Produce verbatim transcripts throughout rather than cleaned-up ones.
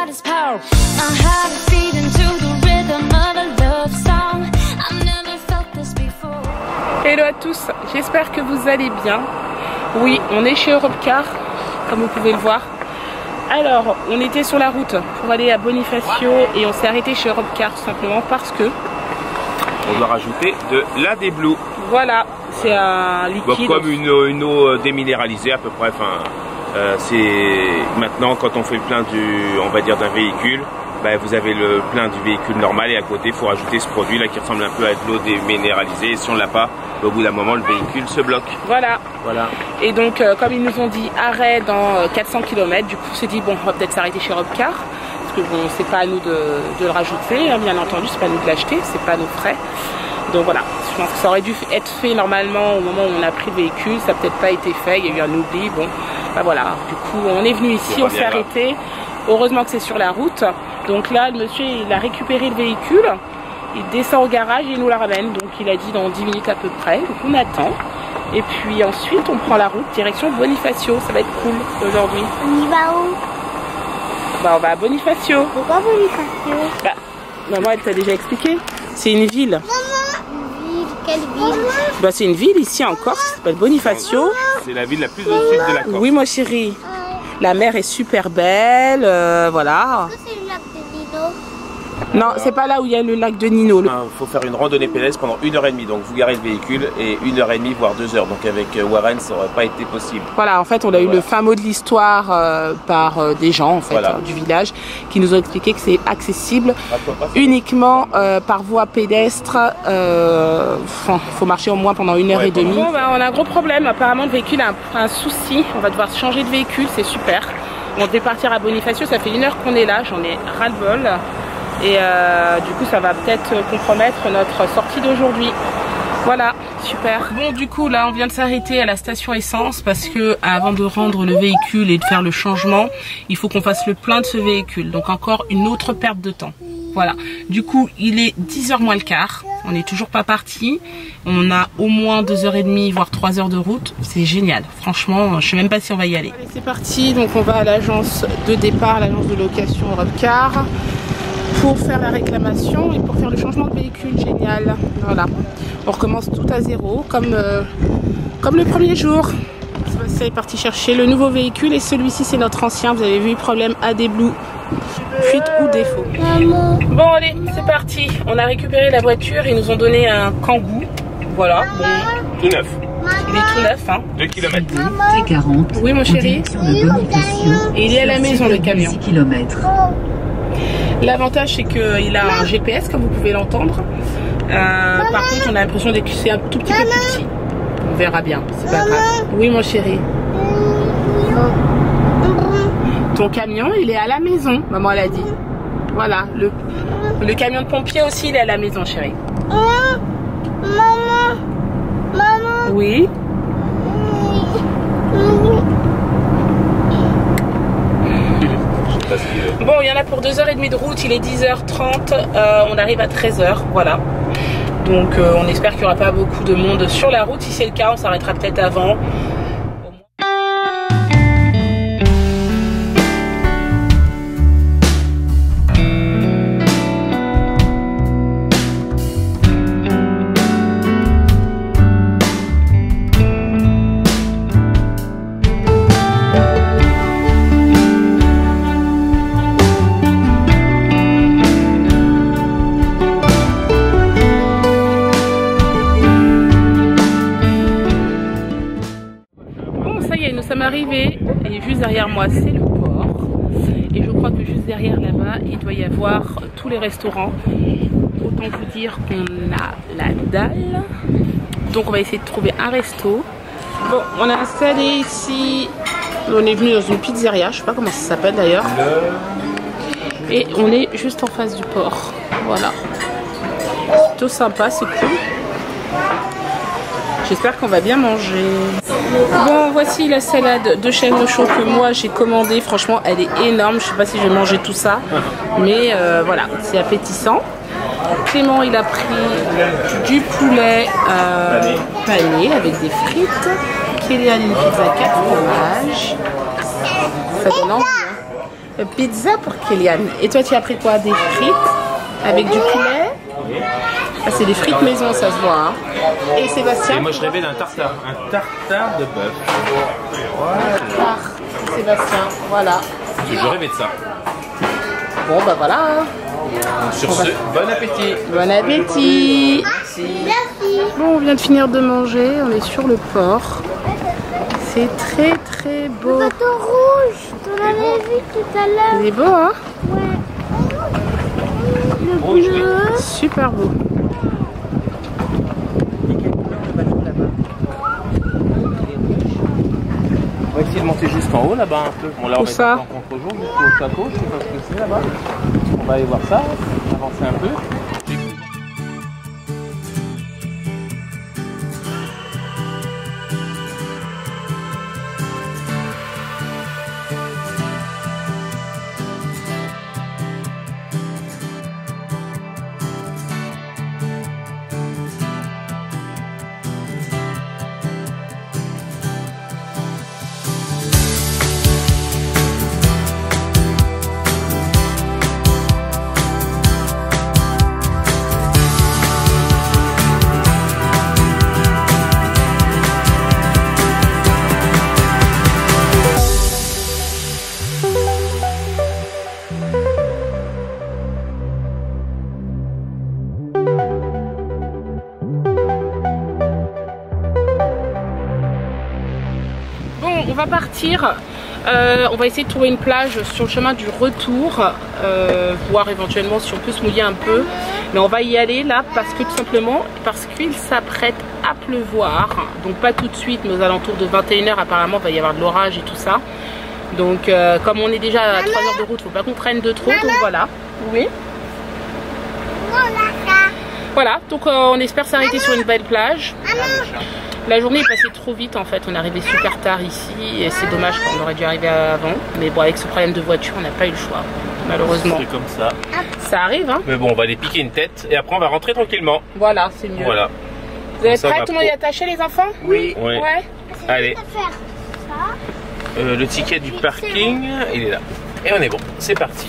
his power. My heart is beating to the rhythm of a love song. I've never felt this before. Hello à tous, j'espère que vous allez bien. Oui, on est chez Europcar, comme vous pouvez le voir. Alors, on était sur la route pour aller à Bonifacio et on s'est arrêté chez Europcar tout simplement parce que on doit rajouter de l'A D Blue. Voilà, c'est un liquide. Bon, comme une eau, une eau déminéralisée à peu près. Enfin, euh, c'est maintenant quand on fait le plein du, on va dire d'un véhicule, bah, vous avez le plein du véhicule normal et à côté il faut rajouter ce produit là qui ressemble un peu à de l'eau déminéralisée. Et si on l'a pas, bah, au bout d'un moment le véhicule se bloque. Voilà. Voilà. Et donc euh, comme ils nous ont dit arrêt dans euh, quatre cents kilomètres, du coup on s'est dit bon on va peut-être s'arrêter chez Europcar. Parce que bon c'est pas à nous de, de le rajouter, hein, bien entendu, c'est pas à nous de l'acheter, c'est pas à nos frais. Donc voilà, je pense que ça aurait dû être fait normalement au moment où on a pris le véhicule, ça n'a peut-être pas été fait, il y a eu un oubli, bon, bah voilà, du coup on est venu ici, on s'est arrêté, heureusement que c'est sur la route, donc là le monsieur il a récupéré le véhicule, il descend au garage et il nous la ramène, donc il a dit dans dix minutes à peu près, donc on attend, et puis ensuite on prend la route direction Bonifacio, ça va être cool aujourd'hui. On y va où? Bah on va à Bonifacio. Pourquoi Bonifacio? Bah, maman elle t'a déjà expliqué, c'est une ville. Quelle ville? Bah c'est une ville ici en Corse, ça s'appelle Bonifacio. C'est la ville la plus au sud de la Corse. Oui moi chérie. La mer est super belle, euh, voilà. Est-ce que c'est le lac de Nino? Non, c'est pas là où il y a le lac de Nino. Il faut faire une randonnée pédestre pendant une heure et demie, donc vous garez le véhicule et une heure et demie voire deux heures. Donc avec Warren ça n'aurait pas été possible. Voilà, en fait on a eu voilà. le fin mot de l'histoire euh, par euh, des gens en fait voilà. euh, du village qui nous ont expliqué que c'est accessible uniquement euh, par voie pédestre. Il euh, faut marcher au moins pendant une heure ouais, et demie. Bon, bah, on a un gros problème, apparemment le véhicule a un, un souci, on va devoir changer de véhicule, c'est super. On devait partir à Bonifacio, ça fait une heure qu'on est là, j'en ai ras-le-bol. Et euh, du coup ça va peut-être compromettre notre sortie d'aujourd'hui. Voilà, super. Bon du coup là on vient de s'arrêter à la station essence parce que avant de rendre le véhicule et de faire le changement, il faut qu'on fasse le plein de ce véhicule. Donc encore une autre perte de temps. Voilà, du coup il est dix heures moins le quart, on n'est toujours pas parti. On a au moins deux heures trente voire trois heures de route, c'est génial. Franchement je sais même pas si on va y aller. Allez, c'est parti, donc on va à l'agence de départ, l'agence de location Europcar, pour faire la réclamation et pour faire le changement de véhicule. Génial. Voilà, on recommence tout à zéro comme, euh, comme le premier jour. C'est parti chercher le nouveau véhicule et celui-ci c'est notre ancien. Vous avez vu, problème A D Blue, fuite ou défaut. Bon allez, c'est parti. On a récupéré la voiture, ils nous ont donné un Kangoo. Voilà, bon, tout neuf. Il est tout neuf, hein. deux kilomètres. T quarante. Oui mon chéri. Et il est à la maison le camion. L'avantage c'est qu'il a un G P S comme vous pouvez l'entendre. Euh, par contre on a l'impression que c'est un tout petit peu plus petit. On verra bien, c'est pas grave. Oui mon chéri. Ton camion il est à la maison, maman elle a dit. Voilà, le, le camion de pompier aussi il est à la maison chéri. Maman, maman. Oui. Bon, il y en a pour deux heures trente de route, il est dix heures trente, euh, on arrive à treize heures, voilà. Donc euh, on espère qu'il n'y aura pas beaucoup de monde sur la route. Si c'est le cas, on s'arrêtera peut-être avant. Arrivé et juste derrière moi c'est le port et je crois que juste derrière là-bas il doit y avoir tous les restaurants. Autant vous dire qu'on a la dalle, donc on va essayer de trouver un resto. Bon, on a installé ici, on est venu dans une pizzeria, je sais pas comment ça s'appelle d'ailleurs, et on est juste en face du port. Voilà, c'est plutôt sympa, c'est cool. J'espère qu'on va bien manger. Bon, voici la salade de chèvre chaud que moi j'ai commandée. Franchement, elle est énorme. Je sais pas si je vais manger tout ça, mais euh, voilà, c'est appétissant. Clément, il a pris du poulet euh, pané avec des frites. Kélian, une pizza quatre fromages. Ça donne envie, hein. Pizza pour Kélian. Et toi, tu as pris quoi? Des frites avec du poulet? Ah, c'est des frites maison, ça se voit. Hein. Et Sébastien? Et moi, je rêvais d'un tartare. Un tartare de bœuf. Voilà. Sébastien, voilà. Je rêvais de ça. Bon, bah voilà. Sur ce, bon appétit. Bon appétit. Merci. Bon, on vient de finir de manger. On est sur le port. C'est très très beau. Le bateau rouge, tu l'avais vu tout à l'heure. Il est beau, hein? Ouais. Le Rouge, bleu. Super beau. On va essayer de monter jusqu'en haut là-bas un peu. Bon, là, on Où va ça? être en contre-jour, jusqu'au château. Je sais pas ce que c'est là-bas. On va aller voir ça. On va avancer un peu. On va partir, euh, on va essayer de trouver une plage sur le chemin du retour, euh, voir éventuellement si on peut se mouiller un peu, mais on va y aller là parce que tout simplement parce qu'il s'apprête à pleuvoir, donc pas tout de suite mais aux alentours de vingt et une heures apparemment il va y avoir de l'orage et tout ça, donc euh, comme on est déjà à trois heures de route, faut pas qu'on prenne de trop, donc voilà. Oui. Voilà, donc euh, on espère s'arrêter sur une belle plage. La journée est passée trop vite en fait, on est arrivé super tard ici et c'est dommage qu'on aurait dû arriver avant. Mais bon, avec ce problème de voiture, on n'a pas eu le choix, malheureusement. C'est comme ça. Ça arrive, hein. Mais bon, on va aller piquer une tête et après on va rentrer tranquillement. Voilà, c'est mieux. Voilà. Vous êtes Ça, prêts? va Tout le monde est pro- attaché, les enfants? Oui. Ouais. Ouais. Allez, Faire ça. euh, le ticket du parking, il est là. Et on est bon, c'est parti.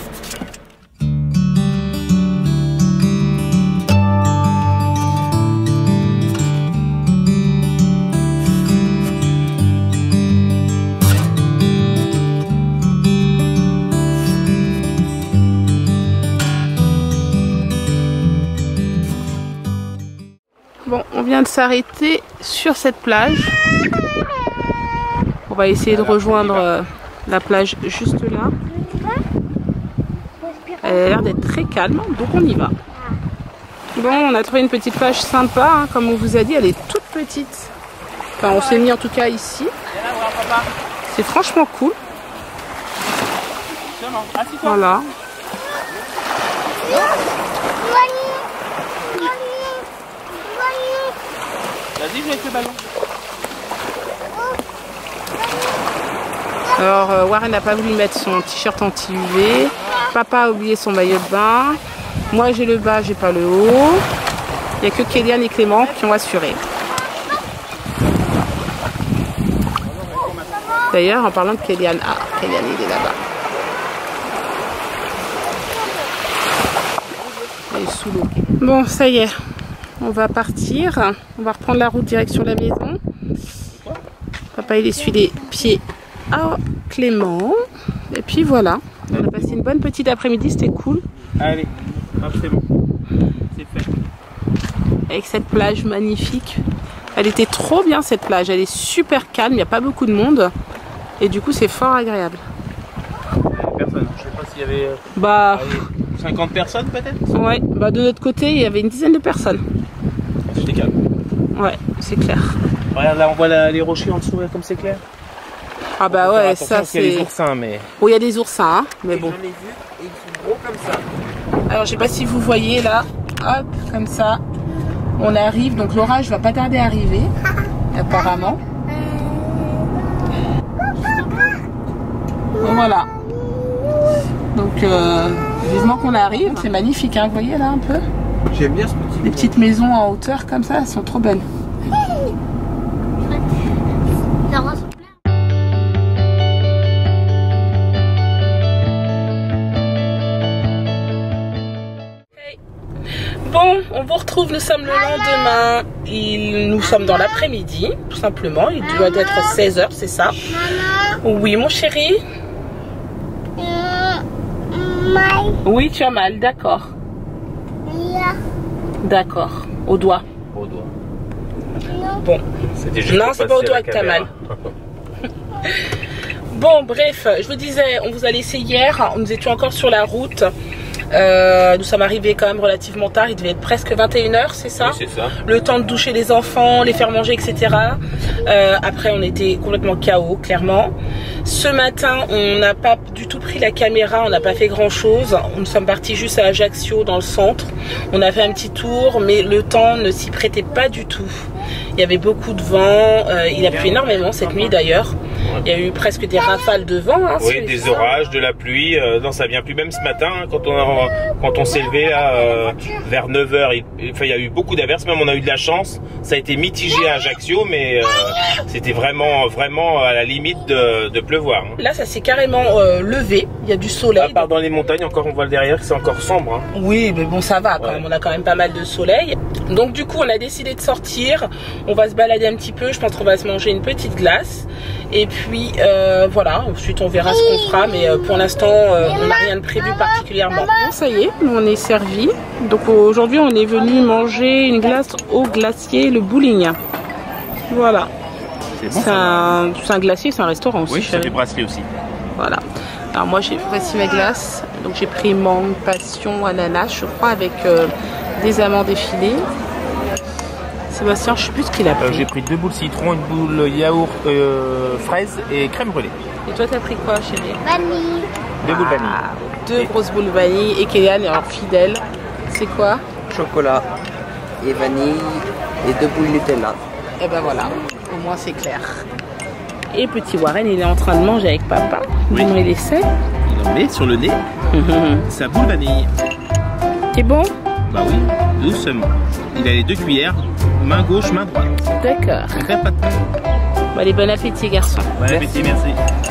Bon, on vient de s'arrêter sur cette plage. On va essayer de rejoindre euh, la plage juste là. Elle a l'air d'être très calme, donc on y va. Bon, on a trouvé une petite plage sympa, hein, comme on vous a dit, elle est toute petite. Enfin, on s'est mis en tout cas ici. C'est franchement cool. Voilà. Vas-y, je vais avec le ballon. Alors, euh, Warren n'a pas voulu mettre son t-shirt anti-U V. Papa a oublié son maillot de bain. Moi, j'ai le bas, j'ai pas le haut. Il n'y a que Kélian et Clément qui ont assuré. D'ailleurs, en parlant de Kélian, ah, Kélian, il est là-bas. Il est sous l'eau. Bon, ça y est, on va partir. On va reprendre la route direction la maison. Papa, il essuie les pieds à Clément. Et puis voilà, on a passé une bonne petite après-midi, c'était cool. Allez, hop, c'est bon. C'est fait. Avec cette plage magnifique. Elle était trop bien cette plage, elle est super calme, il n'y a pas beaucoup de monde. Et du coup, c'est fort agréable. Personne, je sais pas s'il y avait euh, Bah, allez, cinquante personnes peut-être. ouais, bah de notre côté, il y avait une dizaine de personnes. C'était calme. Ouais, c'est clair. Regarde là, on voit la- les rochers en dessous, là, comme c'est clair. Ah bah Faut faire ouais, attention ça parce qu'il y a les c'est... oursins, mais... Bon, il y a des oursins, hein, mais bon. J'en ai vu et ils sont gros comme ça. Alors, je sais pas si vous voyez là, hop, comme ça, on arrive, donc l'orage va pas tarder à arriver, apparemment. Bon, voilà. Donc, euh, vivement qu'on arrive, c'est magnifique, hein, vous voyez là un peu? J'aime bien ce petit... Les petites maisons en hauteur comme ça, elles sont trop belles. Ça ressemble. retrouve, nous sommes le lendemain. Il, nous sommes dans l'après-midi, tout simplement. Il doit être seize heures, c'est ça? Oui, mon chéri. Oui, tu as mal, d'accord. D'accord. Au doigt. Au doigt. Bon. Non, c'est pas au doigt que t'as mal. Bon, bref, je vous disais, on vous a laissé hier. Nous étions encore sur la route. Euh, nous sommes arrivés quand même relativement tard, il devait être presque vingt et une heures, c'est ça? Oui, c'est ça. Le temps de doucher les enfants, les faire manger, et cetera. Euh, après, on était complètement K O, clairement. Ce matin, on n'a pas du tout pris la caméra, on n'a pas fait grand chose. Nous sommes partis juste à Ajaccio, dans le centre. On a fait un petit tour, mais le temps ne s'y prêtait pas du tout. Il y avait beaucoup de vent, euh, il a plu énormément cette nuit d'ailleurs. Il y a eu presque des rafales de vent. Hein, oui, des orages, de la pluie. Euh, non, ça vient plus. Même ce matin, hein, quand on, a, quand on s'est levé là, euh, vers neuf heures, il, enfin, il y a eu beaucoup d'averses. Même on a eu de la chance. Ça a été mitigé à Ajaccio, mais euh, c'était vraiment, vraiment à la limite de, de pleuvoir. Hein. Là, ça s'est carrément euh, levé. Il y a du soleil. À part dans les montagnes, encore on voit le derrière que c'est encore sombre. Hein. Oui, mais bon, ça va quand ouais. même. On a quand même pas mal de soleil. Donc du coup, on a décidé de sortir. On va se balader un petit peu. Je pense qu'on va se manger une petite glace. Et puis euh, voilà, ensuite on verra ce qu'on fera, mais euh, pour l'instant euh, on n'a rien de prévu particulièrement. Bon, ça y est, on est servi. Donc aujourd'hui on est venu manger une glace au glacier, le bowling. Voilà. C'est bon, c'est un, un glacier, c'est un restaurant aussi. Oui, c'est des bracelets aussi. Voilà. Alors moi j'ai voici ma glace. Donc j'ai pris mangue, passion, ananas, je crois, avec euh, des amandes effilées. Sébastien, je sais plus ce qu'il a pris. Euh, j'ai pris deux boules citron, une boule yaourt euh, fraise et crème brûlée. Et toi, t'as pris quoi, chérie? Vanille. Deux boules vanille. Ah, deux et... grosses boules vanille. Et Kélian est alors fidèle. C'est quoi? Chocolat et vanille et deux boules Nutella. Et ben voilà, au moins c'est clair. Et petit Warren, il est en train de manger avec papa. Oui. Il essaie. Il en met sur le nez sa boule vanille. C'est bon? Bah oui, doucement. Il a les deux cuillères, main gauche, main droite. D'accord. On fait pas de pain. Bon, allez, bon appétit, garçon. Bon appétit, merci.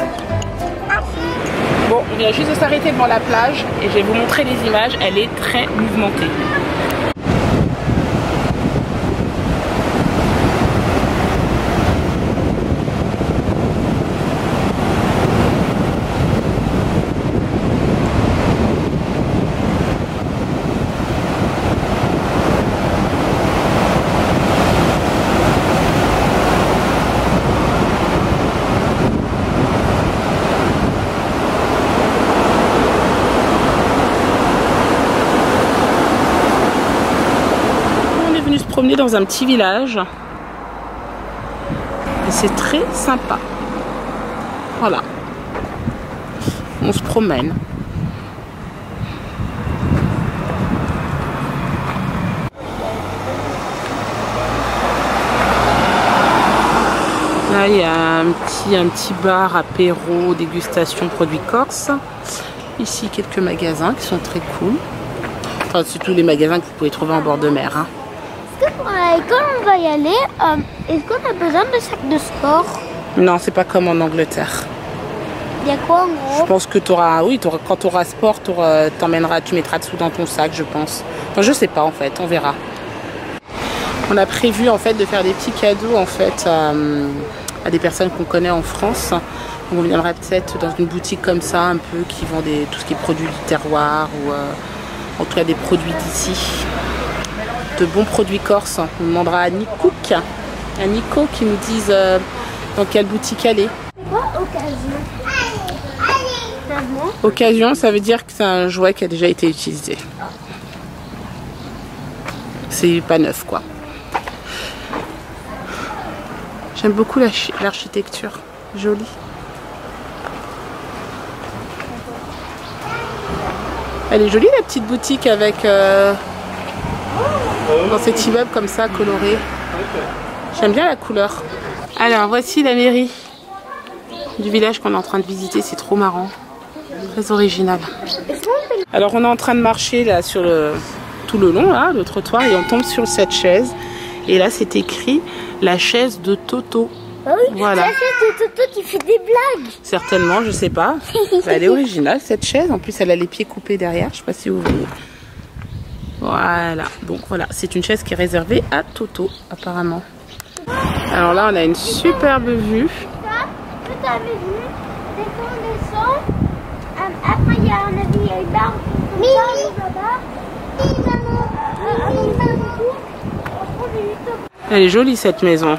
Bon, on vient juste de s'arrêter devant la plage et je vais vous montrer les images. Elle est très mouvementée. Promener dans un petit village et c'est très sympa. Voilà, on se promène. Là il y a un petit, un petit bar apéro, dégustation produits corse. Ici quelques magasins qui sont très cool. Enfin c'est tous les magasins que vous pouvez trouver en bord de mer, hein. Et quand on va y aller, euh, est-ce qu'on a besoin de sacs de sport? Non, c'est pas comme en Angleterre. Il y a quoi en gros? Je pense que tu auras, oui, auras, quand tu auras sport, t'emmèneras, tu mettras dessous dans ton sac, je pense. Enfin, je sais pas en fait, on verra. On a prévu en fait de faire des petits cadeaux en fait à, à des personnes qu'on connaît en France. Donc, on viendra peut-être dans une boutique comme ça, un peu qui vend des, tout ce qui est produits du terroir ou euh, en tout cas des produits d'ici. De bons produits corses. On demandera à Nico, à Nico qui nous dise euh, dans quelle boutique aller. Quoi, occasion? Occasion, ça veut dire que c'est un jouet qui a déjà été utilisé. C'est pas neuf quoi. J'aime beaucoup l'architecture, jolie. Elle est jolie la petite boutique avec euh, dans cet immeuble comme ça coloré. J'aime bien la couleur. Alors voici la mairie du village qu'on est en train de visiter, c'est trop marrant, très original. Alors on est en train de marcher là sur le tout le long là, le trottoir, et on tombe sur cette chaise et là c'est écrit la chaise de Toto. Ah oui, voilà. La chaise de Toto qui fait des blagues. Certainement, je sais pas. Elle est originale cette chaise, en plus elle a les pieds coupés derrière, je sais pas si vous voyez. Voilà, donc voilà, c'est une chaise qui est réservée à Toto apparemment. Alors là on a une superbe vue. Tout avez vu, dès qu'on descend, euh, après il y a un avis, il y a une barre comme ça, là-bas. Oui, maman. Euh, avec ça, du coup, on prend des huit. Elle est jolie cette maison.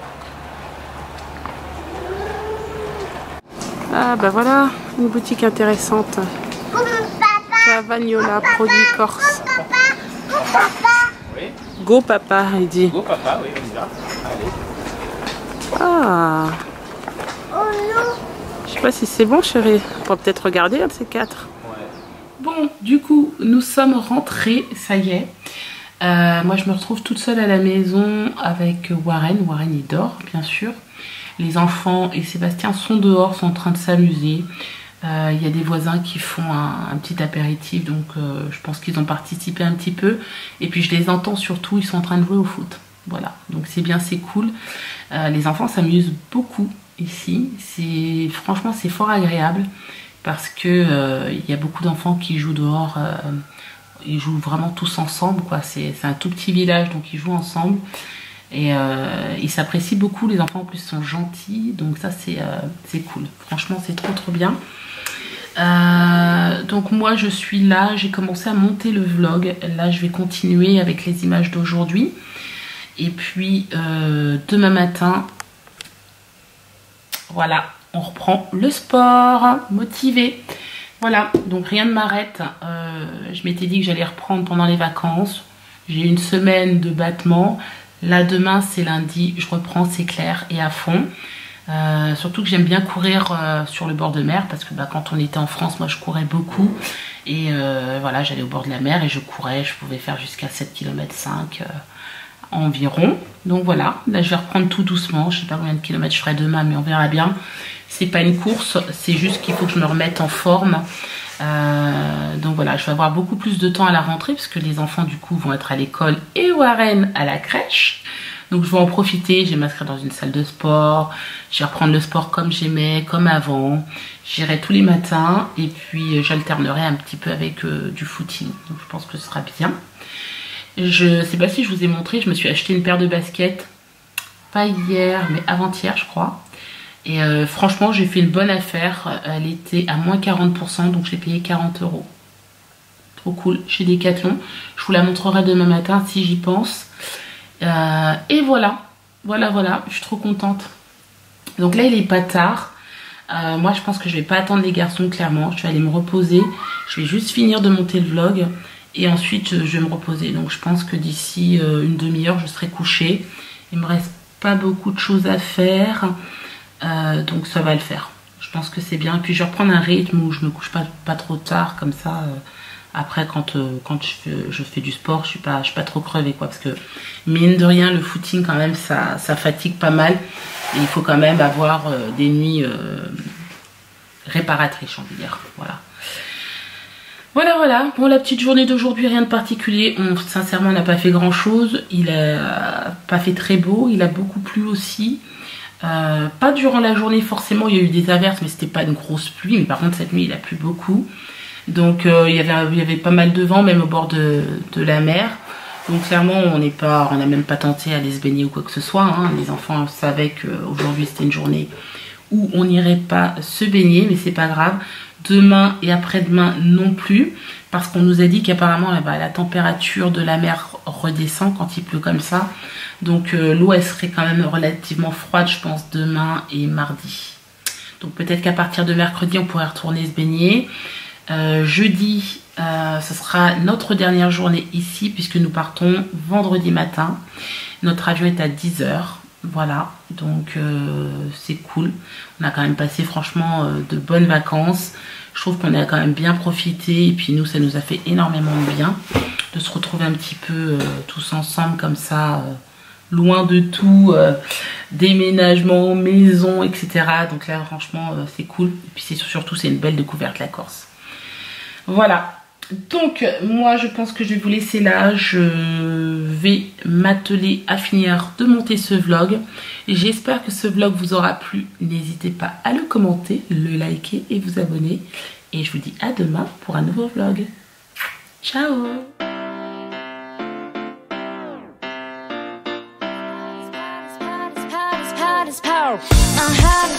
Ah bah voilà, une boutique intéressante. Cavagnola, produits corse. Oui. Go papa, il dit. Go papa, oui, on y va. Allez. Ah, Oh non. je sais pas si c'est bon chérie. On pourra peut-être regarder un de ces quatre. Ouais. Bon, du coup, nous sommes rentrés, ça y est. Euh, moi, je me retrouve toute seule à la maison avec Warren. Warren, il dort, bien sûr. Les enfants et Sébastien sont dehors, sont en train de s'amuser. Il euh, y a des voisins qui font un, un petit apéritif, donc euh, je pense qu'ils ont participé un petit peu. Et puis, je les entends surtout, ils sont en train de jouer au foot. Voilà, donc c'est bien, c'est cool. Euh, les enfants s'amusent beaucoup ici. C'est franchement, c'est fort agréable parce que euh, il y a beaucoup d'enfants qui jouent dehors. Euh, ils jouent vraiment tous ensemble, quoi. C'est un tout petit village, donc ils jouent ensemble. Et euh, ils s'apprécient beaucoup. Les enfants en plus sont gentils, donc ça c'est euh, c'est cool. Franchement, c'est trop trop bien. Euh, donc moi je suis là, j'ai commencé à monter le vlog. Là je vais continuer avec les images d'aujourd'hui. Et puis euh, demain matin, voilà, on reprend le sport, motivé. Voilà, donc rien ne m'arrête. Euh, je m'étais dit que j'allais reprendre pendant les vacances. J'ai une semaine de battement. Là, demain, c'est lundi. Je reprends, c'est clair, et à fond. Euh, surtout que j'aime bien courir euh, sur le bord de mer. Parce que bah, quand on était en France, moi, je courais beaucoup. Et euh, voilà, j'allais au bord de la mer et je courais. Je pouvais faire jusqu'à sept virgule cinq kilomètres euh, environ. Donc voilà, là, je vais reprendre tout doucement. Je ne sais pas combien de kilomètres je ferai demain, mais on verra bien. C'est pas une course, c'est juste qu'il faut que je me remette en forme. Euh, donc voilà, je vais avoir beaucoup plus de temps à la rentrée parce que les enfants du coup vont être à l'école et Warren à la crèche. Donc je vais en profiter, je vais m'inscrire dans une salle de sport, je vais reprendre le sport comme j'aimais, comme avant. J'irai tous les matins et puis j'alternerai un petit peu avec euh, du footing. Donc je pense que ce sera bien. Je sais pas si je vous ai montré, je me suis acheté une paire de baskets, pas hier mais avant-hier je crois. Et euh, franchement, j'ai fait une bonne affaire. Elle était à moins quarante pour cent, donc j'ai payé quarante euros. Trop cool, chez Decathlon. Je vous la montrerai demain matin si j'y pense. Euh, et voilà, voilà, voilà, je suis trop contente. Donc là, il est pas tard. Euh, moi, je pense que je vais pas attendre les garçons, clairement. Je vais aller me reposer. Je vais juste finir de monter le vlog. Et ensuite, je vais me reposer. Donc je pense que d'ici euh, une demi-heure, je serai couchée. Il me reste pas beaucoup de choses à faire. Euh, donc ça va le faire, je pense que c'est bien. Et puis je vais reprendre un rythme où je me couche pas, pas trop tard comme ça. Euh, après quand, euh, quand je, fais, je fais du sport, je suis pas, je suis pas trop crevée quoi, parce que mine de rien le footing quand même ça, ça fatigue pas mal et il faut quand même avoir euh, des nuits euh, réparatrices, j'ai envie de dire. Voilà. Voilà, voilà. Bon, la petite journée d'aujourd'hui, rien de particulier. On, sincèrement, on n'a pas fait grand chose. Il a pas fait très beau, il a beaucoup plu aussi. Euh, pas durant la journée forcément, il y a eu des averses mais c'était pas une grosse pluie, mais par contre cette nuit il a plu beaucoup, donc euh, il, y avait, il y avait pas mal de vent même au bord de, de la mer, donc clairement on n'est pas, on n'a même pas tenté à aller se baigner ou quoi que ce soit, hein. Les enfants savaient qu'aujourd'hui c'était une journée où on n'irait pas se baigner, mais c'est pas grave, demain et après-demain non plus, parce qu'on nous a dit qu'apparemment eh ben, la température de la mer redescend quand il pleut comme ça. Donc euh, l'eau elle serait quand même relativement froide je pense demain et mardi. Donc peut-être qu'à partir de mercredi on pourrait retourner se baigner. Euh, jeudi euh, ce sera notre dernière journée ici puisque nous partons vendredi matin. Notre avion est à dix heures. Voilà, donc euh, c'est cool. On a quand même passé franchement euh, de bonnes vacances. Je trouve qu'on a quand même bien profité et puis nous ça nous a fait énormément de bien de se retrouver un petit peu euh, tous ensemble comme ça, euh, loin de tout, euh, déménagement, maison, et cetera. Donc là franchement euh, c'est cool. Et puis c'est surtout c'est une belle découverte la Corse. Voilà. Donc moi je pense que je vais vous laisser là, je vais m'atteler à finir de monter ce vlog. J'espère que ce vlog vous aura plu, n'hésitez pas à le commenter, le liker et vous abonner. Et je vous dis à demain pour un nouveau vlog. Ciao! My heart